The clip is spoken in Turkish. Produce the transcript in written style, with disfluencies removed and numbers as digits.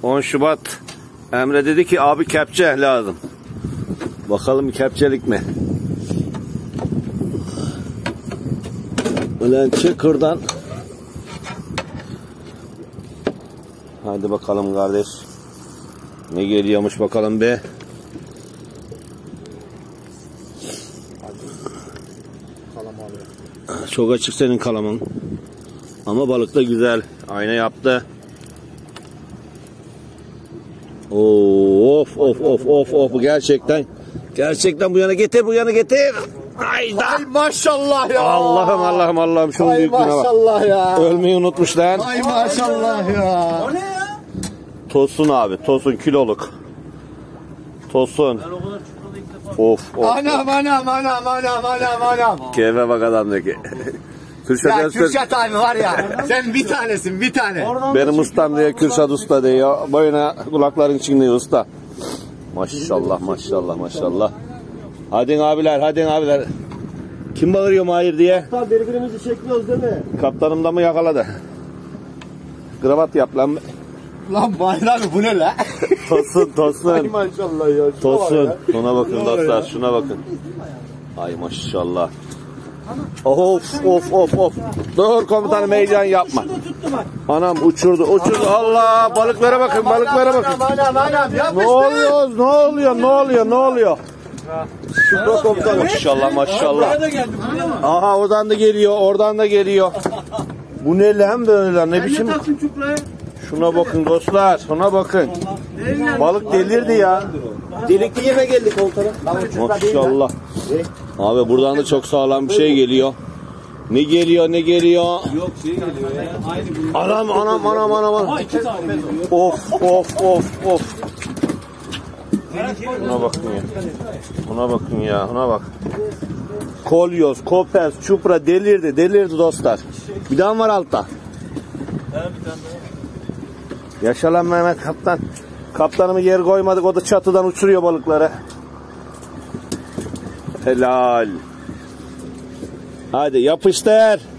10 Şubat. Emre dedi ki abi kepçe lazım. Bakalım kepçelik mi? Ulan Çakır'dan. Hadi bakalım kardeş. Ne geliyormuş bakalım be. Çok açık senin kalamın. Ama balık da güzel. Ayna yaptı. Of of of of of, gerçekten bu yana getir. Hayda. Ay maşallah ya. Allah'ım şunun büyüklüğüne bak. Maşallah ya. Ölmeyi unutmuş lan. Ay maşallah ya. O ne ya? Tosun abi, tosun kiloluk. Tosun. Of. Anam. Keyfe bak adamdaki. Ya Kürşat abi var ya. Sen bir tanesin, bir tane. Benim ustam diye Kürşat usta diyor. Boyuna kulakların içinde usta. Maşallah. Hadi abiler. Kim bağırıyor Mahir diye? Birbirimizi çekmiyoruz değil mi? Kaptanım da mı yakaladı? Kravat yap lan. Lan Mahir abi bu ne la? Tosun. Ay maşallah ya. Tosun. Şuna bakın dostlar, şuna bakın. Ay maşallah. Of. Dur komutanım, heyecan yapma. Anam uçurdu. Allah, balıklara bakın. Anam. Ne oluyor? Şurada komutanım. Maşallah. Aha oradan da geliyor. Bu ne lan böyle, ne biçim? Şuna bakın dostlar, şuna bakın. Balık delirdi ya. Delikli yeme geldik komutanım. Maşallah. Abi buradan da çok sağlam bir şey geliyor. Ne geliyor? Yok şey geliyor ya. Aynı bu. Anam. Of. Buna bakın ya. Kolyoz, kopez, çupra delirdi dostlar. Bir daha var altta. Yaşa lan Mehmet kaptan. Kaptanımı yer koymadık, o da çatıdan uçuruyor balıkları. Helal. Hadi yapıştır.